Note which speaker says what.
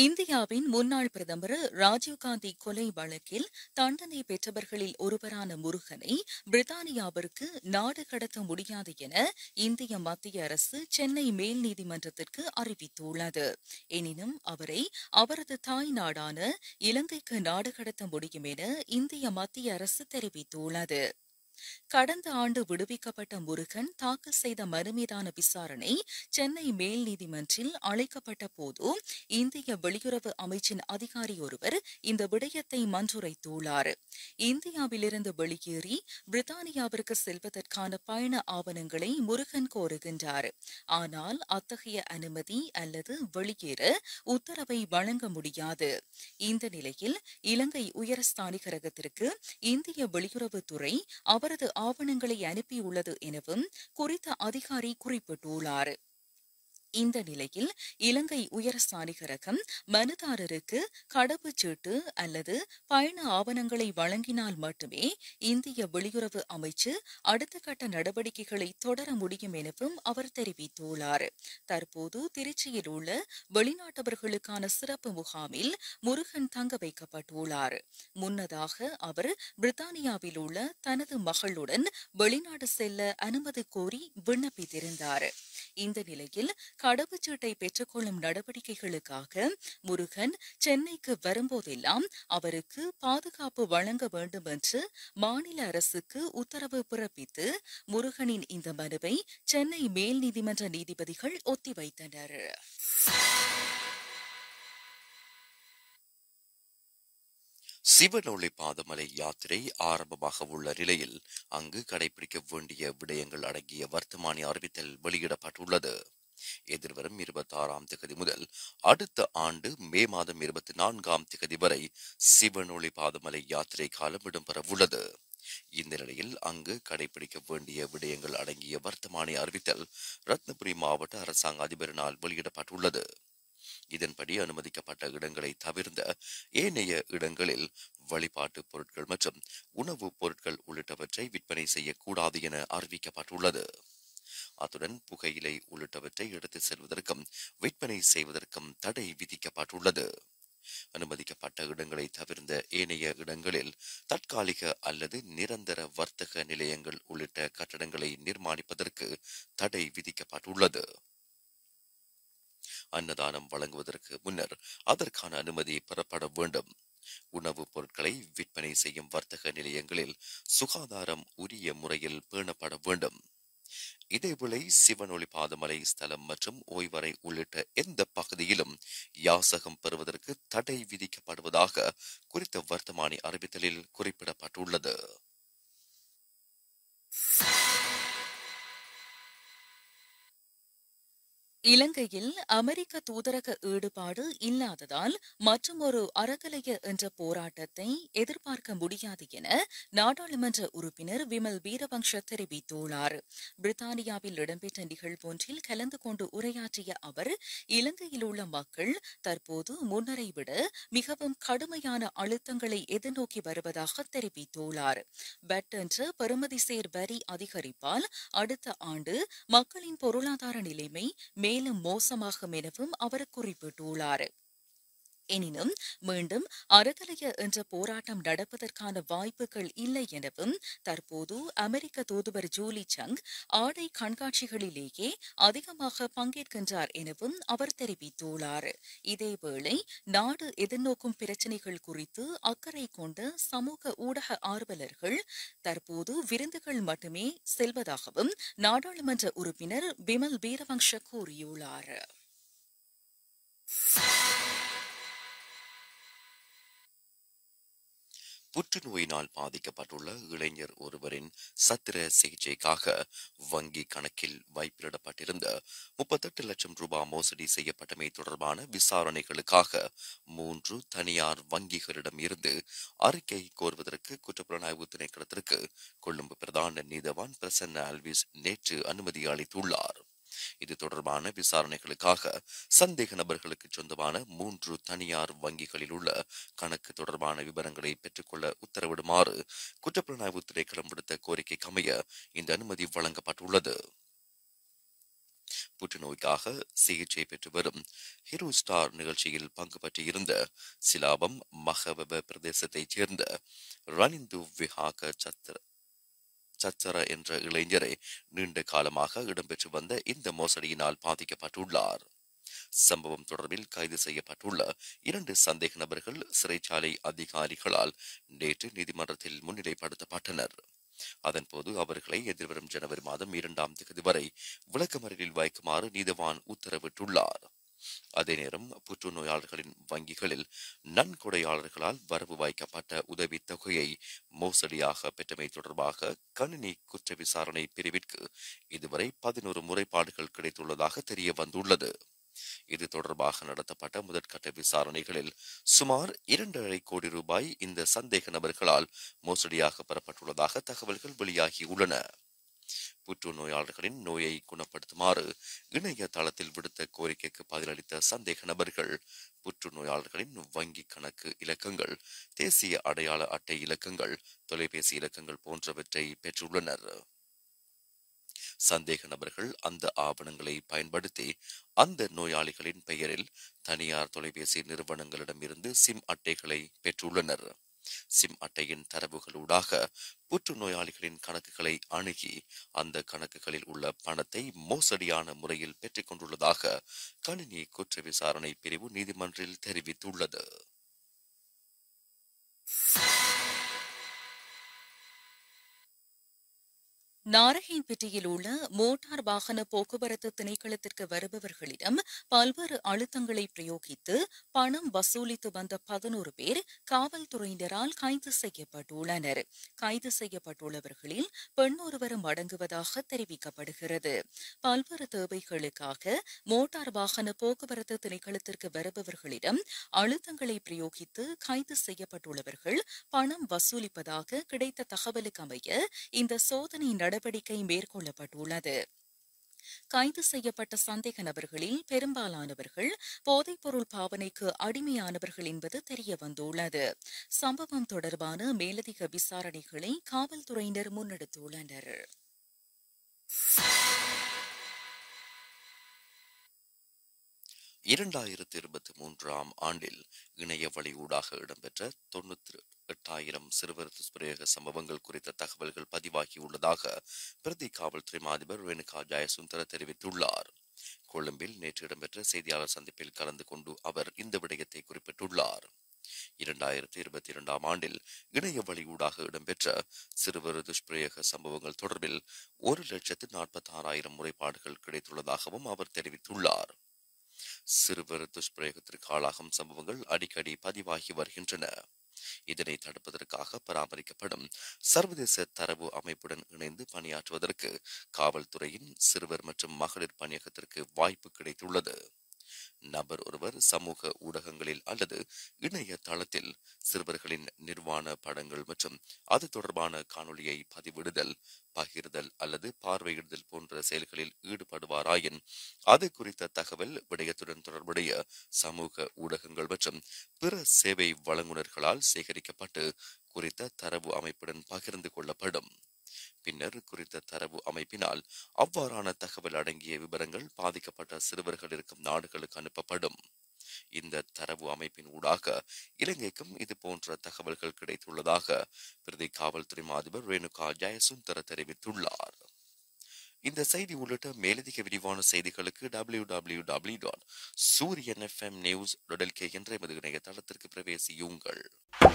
Speaker 1: இந்தியாவின் முன்னாள் பிரதமர் ராஜீவ்காந்தி கொலை வழக்கில் தண்டனை பெற்றவர்களில் ஒருவரான முருகனை பிரித்தானியாவிற்கு நாடு கடத்த முடியாது என இந்திய மத்திய அரசு சென்னை மேல் நீதிமன்றத்திற்கு அறிவித்துள்ளது. எனினும் அவரை அவரது தாய் நாடான இலங்கைக்கு நாடு கடத்த முடியும் என இந்திய மத்திய அரசு தெரிவித்துள்ளது. கடந்த ஆண்டு விடுவிக்கப்பட்ட முருகன் தாக்கல் செய்த மனு மீதான விசாரணை சென்னை மேல் நீதிமன்றில் அழைக்கப்பட்ட போது இந்திய வெளியுறவு அமைச்சின் அதிகாரி ஒருவர் இந்த விடயத்தை மன்றுரைத்துள்ளார். இந்தியாவிலிருந்து வெளியேறி பிரித்தானியாவிற்கு செல்வதற்கான பயண ஆவணங்களை முருகன் கோருகின்றார். ஆனால் அத்தகைய அனுமதி அல்லது வெளியேற உத்தரவை வழங்க முடியாது. இந்த நிலையில் இலங்கை உயர்ஸ்தானிகரகத்திற்கு இந்திய வெளியுறவுத்துறை அவரது ஆவணங்களை அனுப்பியுள்ளது எனவும் குறித்த அதிகாரி குறிப்பிட்டுள்ளார். இந்த நிலையில் இலங்கை உயர்ஸ்தானிகரகம் மனுதாரருக்கு கடவுச்சீட்டு அல்லது பயண ஆவணங்களை வழங்கினால் மட்டுமே இந்திய வெளியுறவு அமைச்சு அடுத்த கட்ட நடவடிக்கைகளை தொடர முடியும் எனவும் அவர் தெரிவித்துள்ளார். தற்போது திருச்சியில் உள்ள வெளிநாட்டவர்களுக்கான சிறப்பு முகாமில் முருகன் தங்க வைக்கப்பட்டுள்ளார். முன்னதாக அவர் பிரித்தானியாவில் உள்ள தனது மகளுடன் வெளிநாடு செல்ல அனுமதி கோரி விண்ணப்பித்திருந்தார். இந்த நிலையில் கடவுச்சீட்டை பெற்றுக்கொள்ளும் நடவடிக்கைகளுக்காக முருகன் சென்னைக்கு வரும்போதெல்லாம் அவருக்கு பாதுகாப்பு வழங்க வேண்டும் என்று மாநில அரசுக்கு உத்தரவு பிறப்பித்து முருகனின் இந்த மனுவை சென்னை மேல் நீதிமன்ற நீதிபதிகள் ஒத்திவைத்தனர்.
Speaker 2: சிவனொளி பாதமலை யாத்திரை ஆரம்பமாக உள்ள நிலையில் அங்கு கடைபிடிக்க வேண்டிய விடயங்கள் அடங்கிய வர்த்தமானி அறிவித்தல் வெளியிடப்பட்டுள்ளது. எதிர்வரும் 26ஆம் தேதி முதல் அடுத்த ஆண்டு மே மாதம் 24ஆம் தேதி வரை சிவனொளி பாதமலை யாத்திரை காலம் இடம்பெற உள்ளது. இந்த நிலையில் அங்கு கடைபிடிக்க வேண்டிய விடயங்கள் அடங்கிய வர்த்தமானி அறிவித்தல் ரத்னபுரி மாவட்ட அரசாங்க அதிபரினால் வெளியிடப்பட்டுள்ளது. இதன்படி அனுமதிக்கப்பட்ட இடங்களை தவிர்ந்த ஏனைய இடங்களில் வழிபாட்டு பொருட்கள் மற்றும் உணவுப் பொருட்கள் உள்ளிட்டவற்றை விற்பனை செய்யக்கூடாது என அறிவிக்கப்பட்டுள்ளது. அத்துடன் புகையிலை உள்ளிட்டவற்றை எடுத்து செல்வதற்கும் விற்பனை செய்வதற்கும் தடை விதிக்கப்பட்டுள்ளது. அனுமதிக்கப்பட்ட இடங்களை தவிர்ந்த ஏனைய இடங்களில் தற்காலிக அல்லது நிரந்தர வர்த்தக நிலையங்கள் உள்ளிட்ட கட்டடங்களை நிர்மாணிப்பதற்கு தடை விதிக்கப்பட்டுள்ளது. அன்னதானம் வழங்குவதற்கு முன்னர் அதற்கான அனுமதி பெறப்பட வேண்டும். உணவுப் பொருட்களை விற்பனை செய்யும் வர்த்தக நிலையங்களில் சுகாதாரம் உரிய முறையில் பேணப்பட வேண்டும். இதேவேளை சிவனொளி பாதமலை ஸ்தலம் மற்றும் ஓய்வறை உள்ளிட்ட எந்த பகுதியிலும் யாசகம் பெறுவதற்கு தடை விதிக்கப்படுவதாக குறித்த வர்த்தமானி அறிவித்தலில் குறிப்பிடப்பட்டுள்ளது.
Speaker 1: இலங்கையில் அமெரிக்க தூதரக ஈடுபாடு இல்லாததால் மற்றுமொரு அறகலைய என்ற போராட்டத்தை எதிர்பார்க்க முடியாது என நாடாளுமன்ற உறுப்பினர் விமல் வீரவங்ச தெரிவித்துள்ளார். பிரித்தானியாவில் இடம்பெற்ற நிகழ்வொன்றில் கலந்து கொண்டு உரையாற்றிய அவர் இலங்கையில் உள்ள மக்கள் தற்போது முன்னரை விட மிகவும் கடுமையான அழுத்தங்களை எதிர்நோக்கி வருவதாக தெரிவித்துள்ளார். பட் என்ற பெறுமதிசேர் வரி அதிகரிப்பால் அடுத்த ஆண்டு மக்களின் பொருளாதார நிலைமை மேலும் மோசமாகும் எனவும் அவர் குறிப்பிட்டுள்ளார். எனினும் மீண்டும் அறகலைய என்ற போராட்டம் நடப்பதற்கான வாய்ப்புகள் இல்லை எனவும் தற்போது அமெரிக்க தூதுவர் ஜூலி சங் ஆடை கண்காட்சிகளிலேயே அதிகமாக பங்கேற்கின்றார் எனவும் அவர் தெரிவித்துள்ளார். இதேவேளை நாடு எதிர்நோக்கும் பிரச்சினைகள் குறித்து அக்கறை கொண்ட சமூக ஊடக ஆர்வலர்கள் தற்போது விருந்துகள் மட்டுமே செல்வதாகவும் நாடாளுமன்ற உறுப்பினர் விமல் வீரவங்ச கூறியுள்ளார்.
Speaker 2: புற்றுநோயினால் பாதிக்கப்பட்டுள்ள இளைஞர் ஒருவரின் சத்திர சிகிச்சைக்காக வங்கி கணக்கில் வைப்பிலிடப்பட்டிருந்த 38 லட்சம் ரூபாய் மோசடி செய்யப்பட்டமை தொடர்பான விசாரணைகளுக்காக 3 தனியார் வங்கிகளிடம் இருந்து அறிக்கை கோருவதற்கு குற்றப்புலனாய்வு திணைக்களத்திற்கு கொழும்பு பிரதான நீதவான் பிரசன்ன அல்விஸ் நேற்று அனுமதி அளித்துள்ளார். இது தொடர்பான விசாரணைகளுக்காக சந்தேக நபர்களுக்கு சொந்தமான 3 தனியார் வங்கிகளில் உள்ள கணக்கு தொடர்பான விவரங்களை பெற்றுக்கொள்ள உத்தரவிடுமாறு குற்றப்புலனாய்வு திணைக்களம் விடுத்த கோரிக்கைக்கு அமைய இந்த அனுமதி வழங்கப்பட்டுள்ளது. புற்றுநோய்க்காக சிகிச்சை பெற்று வரும் ஹீரோ ஸ்டார் நிகழ்ச்சியில் பங்கு பற்றியிருந்த சிலாபம் மகவப பிரதேசத்தைச் சேர்ந்த ரனிந்து விஹாக சச்சர என்ற இளைஞரை நீண்ட காலமாக இடம்பெற்று வந்த இந்த மோசடியினால் பாதிக்கப்பட்டுள்ளார். சம்பவம் தொடர்பில் கைது செய்யப்பட்டுள்ள 2 சந்தேக நபர்கள் சிறைச்சாலை அதிகாரிகளால் நேற்று நீதிமன்றத்தில் முன்னிலைப்படுத்தப்பட்டனர். அதன்போது அவர்களை எதிர்வரும் ஜனவரி மாதம் 2ஆம் தேதி வரை விளக்கமறியலில் வைக்குமாறு நீதிவான் உத்தரவிட்டுள்ளார். அதே நேரம் புற்றுநோயாளர்களின் வங்கிகளில் நன்கொடையாளர்களால் வரவு வைக்கப்பட்ட உதவித் தொகையை மோசடியாக பெற்றமை தொடர்பாக கணினி குற்ற விசாரணை பிரிவிற்கு இதுவரை 11 முறைப்பாடுகள் கிடைத்துள்ளதாக தெரிய வந்துள்ளது. இது தொடர்பாக நடத்தப்பட்ட முதற்கட்ட விசாரணைகளில் சுமார் 2.5 கோடி ரூபாய் இந்த சந்தேக நபர்களால் மோசடியாக பெறப்பட்டுள்ளதாக தகவல்கள் வெளியாகியுள்ளன. புற்றுநோயாளர்களின் நோயை குணப்படுத்துமாறு இணையதளத்தில் விடுத்த கோரிக்கைக்கு பதிலளித்த சந்தேக நபர்கள் புற்றுநோயாளர்களின் வங்கி கணக்கு இலக்கங்கள், தேசிய அடையாள அட்டை இலக்கங்கள், தொலைபேசி இலக்கங்கள் போன்றவற்றை பெற்றுள்ளனர். சந்தேக நபர்கள் அந்த ஆவணங்களை பயன்படுத்தி அந்த நோயாளிகளின் பெயரில் தனியார் தொலைபேசி நிறுவனங்களிடமிருந்து சிம் அட்டைகளை பெற்றுள்ளனர். சிம் அட்டையின் தரவுகளூடாக புற்றுநோயாளிகளின் கணக்குகளை அணுகி அந்த கணக்குகளில் உள்ள பணத்தை மோசடியான முறையில் பெற்றுக் கொண்டுள்ளதாக கணினி குற்ற விசாரணை பிரிவு நீதிமன்றில் தெரிவித்துள்ளது.
Speaker 1: நாரகன்பேட்டையில் உள்ள மோட்டார் வாகன போக்குவரத்து திணைக்களத்திற்கு வருபவர்களிடம் பல்வேறு அழுத்தங்களை பிரயோகித்து பணம் வசூலித்து வந்த 11 பேர் காவல்துறையினரால் கைது செய்யப்பட்டுள்ளனர். கைது செய்யப்பட்டுள்ளவர்களில் பெண் ஒருவரும் அடங்குவதாக தெரிவிக்கப்படுகிறது. பல்வேறு தேவைகளுக்காக மோட்டார் வாகன போக்குவரத்து திணைக்களத்திற்கு வருபவர்களிடம் அழுத்தங்களை பிரயோகித்து கைது செய்யப்பட்டுள்ளவர்கள் பணம் வசூலிப்பதாக கிடைத்த தகவலுக்கு அமைய இந்த சோதனை நடவடிக்கை மேற்கொள்ளப்பட்டுள்ளது. கைது செய்யப்பட்ட சந்தேக நபர்களில் பெரும்பாலானவர்கள் போதைப்பொருள் பாவனைக்கு அடிமையானவர்கள் என்பது தெரிய வந்துள்ளது. சம்பவம் தொடர்பான மேலதிக விசாரணைகளை காவல்துறையினர் முன்னெடுத்துள்ளனர்.
Speaker 2: 2023ஆம் ஆண்டில் இணைய வழியூடாக இடம்பெற்ற 98,000 சிறுவர் துஷ்பிரயோக சம்பவங்கள் குறித்த தகவல்கள் பதிவாகியுள்ளதாக பிரதி காவல்துறை அதிபர் ரேணுகா ஜெயசுந்தர தெரிவித்துள்ளார். கொழும்பில் நேற்று இடம்பெற்ற செய்தியாளர் சந்திப்பில் கலந்து கொண்டு அவர் இந்த விடயத்தை குறிப்பிட்டுள்ளார். 2022ஆம் ஆண்டில் இணைய வழியூடாக இடம்பெற்ற சிறுவர் துஷ்பிரயோக சம்பவங்கள் தொடர்பில் 1,46,000 முறைப்பாடுகள் கிடைத்துள்ளதாகவும் அவர் தெரிவித்துள்ளார். சிறுவர் துஷ்பிரயோகத்திற்கு ஆளாகும் சம்பவங்கள் அடிக்கடி பதிவாகி வருகின்றன. இதனை தடுப்பதற்காக பராமரிக்கப்படும் சர்வதேச தரவு அமைப்புடன் இணைந்து பணியாற்றுவதற்கு காவல்துறையின் சிறுவர் மற்றும் மகளிர் பணியகத்திற்கு வாய்ப்பு கிடைத்துள்ளது. நபர் ஒருவர் சமூக ஊடகங்களில் அல்லது இணைய தளத்தில் சிறுவர்களின் நிர்வாண படங்கள் மற்றும் அது தொடர்பான காணொளியை பதிவிடுதல், பகிர்தல் அல்லது பார்வையிடுதல் போன்ற செயல்களில் ஈடுபடுவாராயின் அது குறித்த தகவல் விடயத்துடன் தொடர்புடைய சமூக ஊடகங்கள் மற்றும் பிற சேவை வழங்குனர்களால் சேகரிக்கப்பட்டு குறித்த தரவு அமைப்புடன் பகிர்ந்து கொள்ளப்படும். பின்னர் குறித்த தரவு அமைப்பினால் அவ்வாறான தகவல் அடங்கிய விவரங்கள் பாதிக்கப்பட்ட சிறுவர்கள் இருக்கும் நாடுகளுக்கு அனுப்பப்படும். இந்த தரவு அமைப்பின் ஊடாக இலங்கைக்கும் இது போன்ற தகவல்கள் கிடைத்துள்ளதாக பிரதி காவல்துறை அதிபர் ரேணுகா ஜெயசுந்தர தெரிவித்துள்ளார். இந்த செய்தி உள்ளிட்ட மேலதிக விரிவான செய்திகளுக்கு www.SooriyanFM News.lk என்ற எமது இணையதளத்திற்கு பிரவேசியுங்கள்.